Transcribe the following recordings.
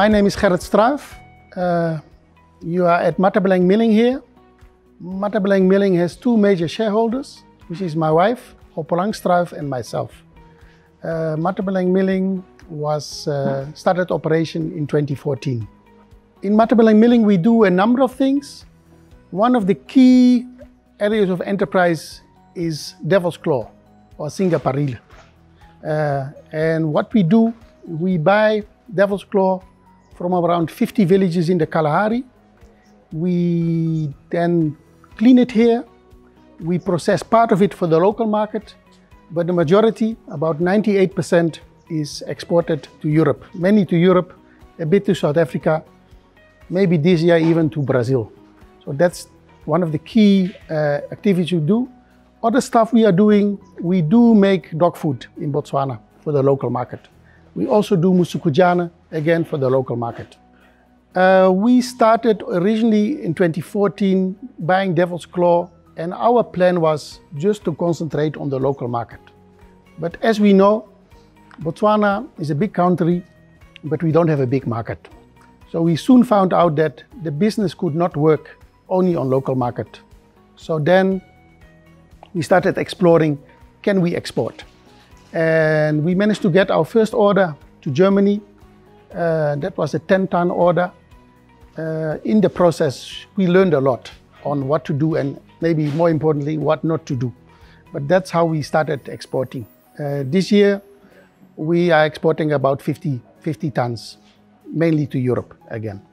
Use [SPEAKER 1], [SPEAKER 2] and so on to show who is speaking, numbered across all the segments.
[SPEAKER 1] My name is Gerrit Struijf. You are at Matabeleng Milling here. Matabeleng Milling has two major shareholders, which is my wife, Hoppelang Struijf, and myself. Matabeleng Milling was started operation in 2014. In Matabeleng Milling, we do a number of things. One of the key areas of enterprise is Devil's Claw or Singaparille. And what we do, we buy Devil's Claw from around 50 villages in the Kalahari. We then clean it here. We process part of it for the local market, but the majority, about 98%, is exported to Europe. Mainly to Europe, a bit to South Africa, maybe this year even to Brazil. So that's one of the key activities we do. Other stuff we are doing, we do make dog food in Botswana for the local market. We also do musukujana, again for the local market. We started originally in 2014 buying Devil's Claw, and our plan was just to concentrate on the local market. But as we know, Botswana is a big country, but we don't have a big market. So we soon found out that the business could not work only on local market. So then we started exploring, can we export? And we managed to get our first order to Germany. That was a 10-ton order. In the process, we learned a lot on what to do and maybe more importantly, what not to do. But that's how we started exporting. This year, we are exporting about 50 tons, mainly to Europe again.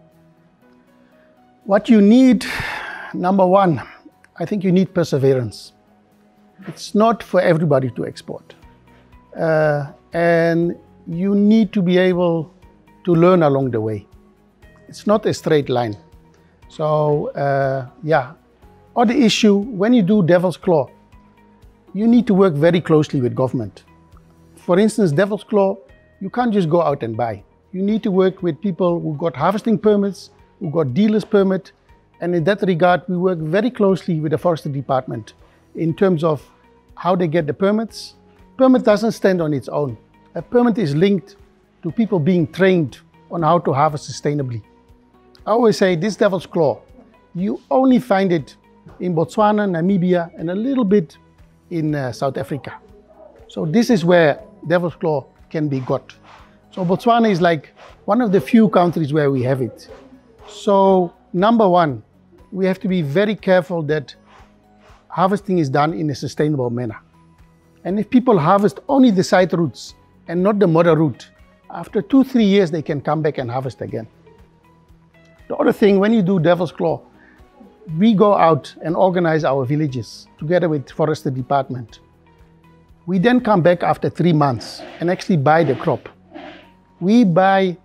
[SPEAKER 1] What you need, number one, I think you need perseverance. It's not for everybody to export. And you need to be able to learn along the way. It's not a straight line. So yeah. Other issue, when you do Devil's Claw, you need to work very closely with government. For instance, Devil's Claw, you can't just go out and buy. You need to work with people who got harvesting permits, who got dealer's permit. And in that regard, we work very closely with the forestry department in terms of how they get the permits. Permit doesn't stand on its own. A permit is linked to people being trained on how to harvest sustainably. I always say this Devil's Claw, you only find it in Botswana, Namibia, and a little bit in South Africa. So this is where Devil's Claw can be got. So Botswana is like one of the few countries where we have it. So number one, we have to be very careful that harvesting is done in a sustainable manner. And if people harvest only the side roots and not the mother root, after 2-3 years they can come back and harvest again. The other thing, when you do Devil's Claw, we go out and organize our villages together with forestry department. We then come back after 3 months and actually buy the crop. We buy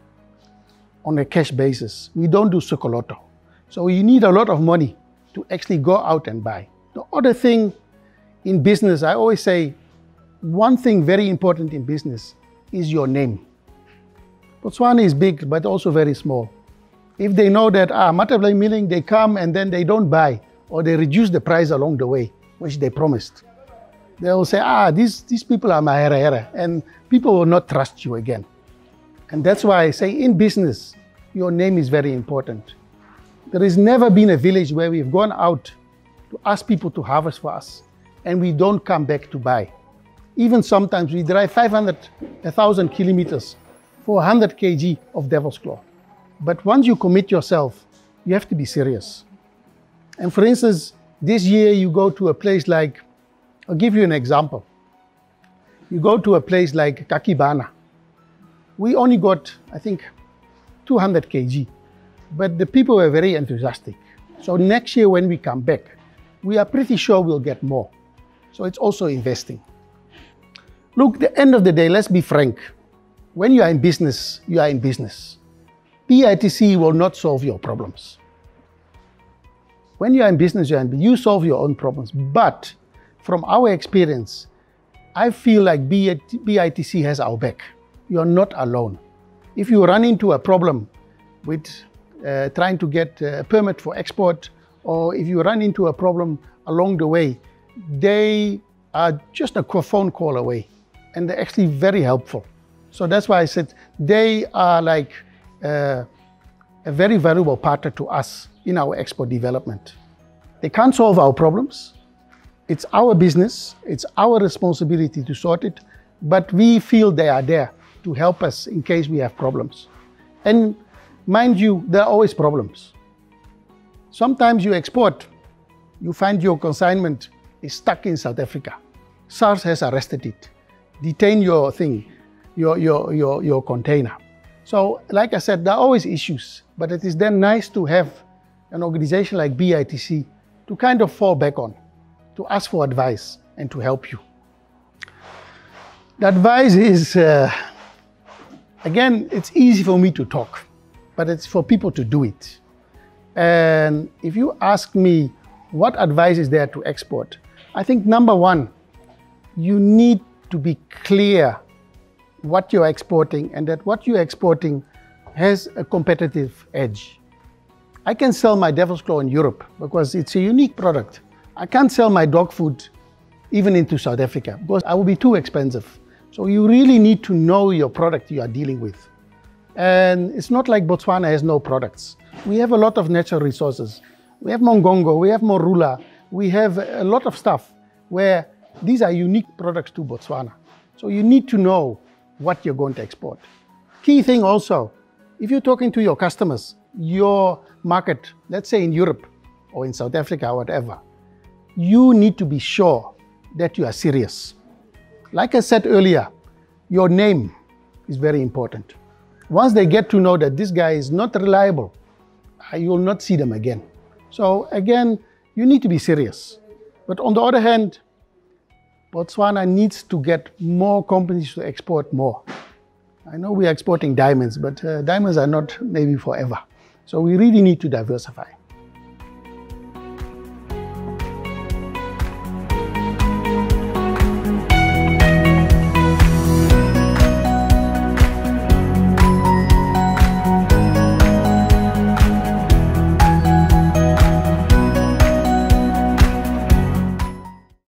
[SPEAKER 1] on a cash basis. We don't do sukoloto. So you need a lot of money to actually go out and buy. The other thing in business, I always say, one thing very important in business is your name. Botswana is big, but also very small. If they know that, Matabeleng Milling, they come and then they don't buy, or they reduce the price along the way, which they promised, they will say, these people are my hera, and people will not trust you again. And that's why I say in business, your name is very important. There has never been a village where we've gone out to ask people to harvest for us, and we don't come back to buy. Even sometimes we drive 1,000 kilometers for 100 kg of Devil's Claw. But once you commit yourself, you have to be serious. And for instance, this year you go to a place like, I'll give you an example. You go to a place like Kakibana. We only got, I think, 200 kg, but the people were very enthusiastic. So next year when we come back, we are pretty sure we'll get more. So it's also investing. Look, the end of the day, let's be frank. When you are in business, you are in business. PITC will not solve your problems. When you are in business, you solve your own problems. But from our experience, I feel like PITC has our back. You are not alone. If you run into a problem with trying to get a permit for export, or if you run into a problem along the way, they are just a phone call away, and they're actually very helpful. So that's why I said they are like a very valuable partner to us in our export development. They can't solve our problems. It's our business. It's our responsibility to sort it. But we feel they are there to help us in case we have problems. And mind you, there are always problems. Sometimes you export, you find your consignment is stuck in South Africa. SARS has arrested it, detained your thing, your container. So, like I said, there are always issues, but it is then nice to have an organization like BITC to kind of fall back on, to ask for advice and to help you. The advice is, again, it's easy for me to talk, but it's for people to do it. And if you ask me what advice is there to export, I think number one, you need to be clear what you're exporting and that what you're exporting has a competitive edge. I can sell my Devil's Claw in Europe because it's a unique product. I can't sell my dog food even into South Africa because I will be too expensive. So you really need to know your product you are dealing with. And it's not like Botswana has no products. We have a lot of natural resources. We have Mongongo, we have Morula, we have a lot of stuff where these are unique products to Botswana. So you need to know what you're going to export. Key thing also, if you're talking to your customers, your market, let's say in Europe or in South Africa or whatever, you need to be sure that you are serious. Like I said earlier, your name is very important. Once they get to know that this guy is not reliable, you will not see them again. So again, you need to be serious. But on the other hand, Botswana needs to get more companies to export more. I know we are exporting diamonds, but diamonds are not maybe forever. So we really need to diversify.